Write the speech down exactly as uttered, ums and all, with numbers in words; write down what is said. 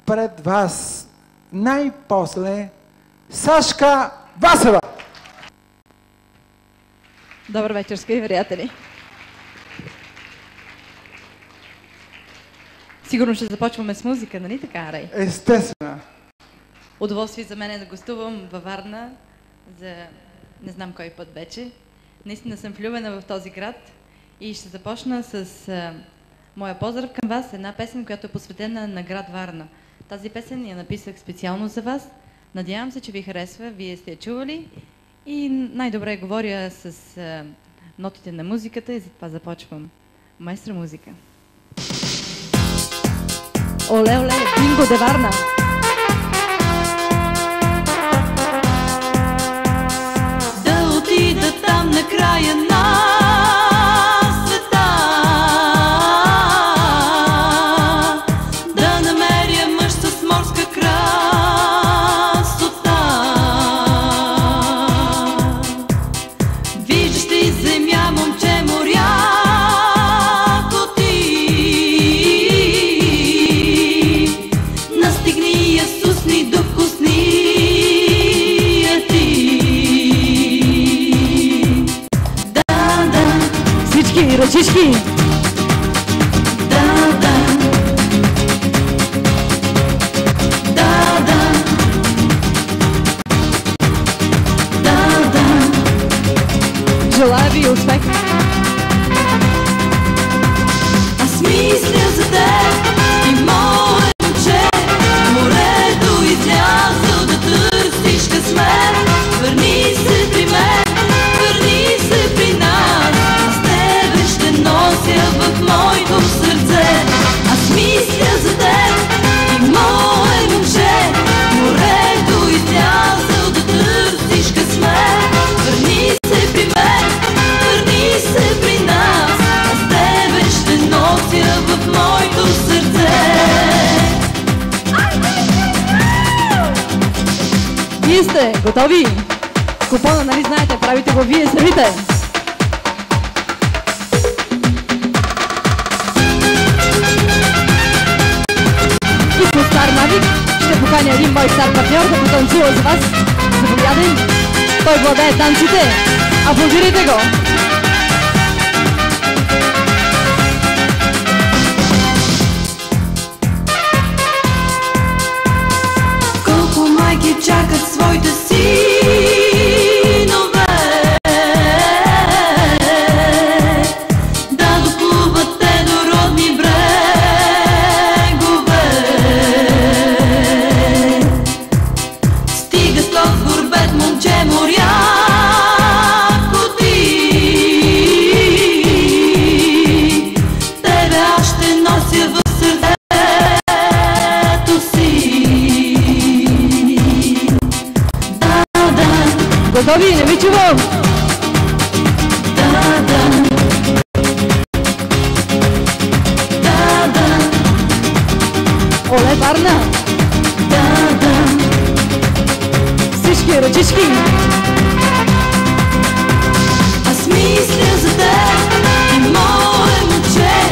пред вас най-после Сашка Васева. Добър вечер, скъпи приятели. Сигурно ще започваме с музика, нали така, Рей? Естествено. Удоволствие за мен е да гостувам във Варна за не знам кой път вече. Наистина съм влюбена в този град и ще започна с а, моя поздрав към вас, една песен, която е посветена на град Варна. Тази песен я написах специално за вас. Надявам се, че ви харесва, вие сте я чували и най-добре говоря с а, нотите на музиката и затова започвам. Майстра музика. Оле, оле, Бинго де Варна! Да отида там на края на света, да намеря мъж с морска красота, виждаш ли земя, момче, моряко ти, настигни я, сусни, докусни я ти. Да, да, Всички ръчички! да, да, да, да, да, да. Желая ви успех! Аз мисля за теб и мое момче, морето излязъл да търсиш късмет. Върни се при мен, върни се при нас, с тебе ще нося в моето сърце. Аз мисля за теб и мое момче, морето излязъл да търсиш късмет. Върни се при мен, върни се при нас, с тебе ще нося в моето сърце. Вие сте готови? Купона, нали знаете, правите го вие самите. И по стар навик ще поканя един мой стар партньор да потанцува за вас. Заповядай. Той владее танците. Аплодирайте го! Колко майки чакат своите синове да доплуват те до родни брегове. Стига строг горбет, момче, моряко ти, тебе аз ще нося в сърцето си. Да, да, Готови? Не ви чувам! да, да, да, да, Оле, Варна! да, да. Всички ръчички! Аз мисля за теб и мое момче,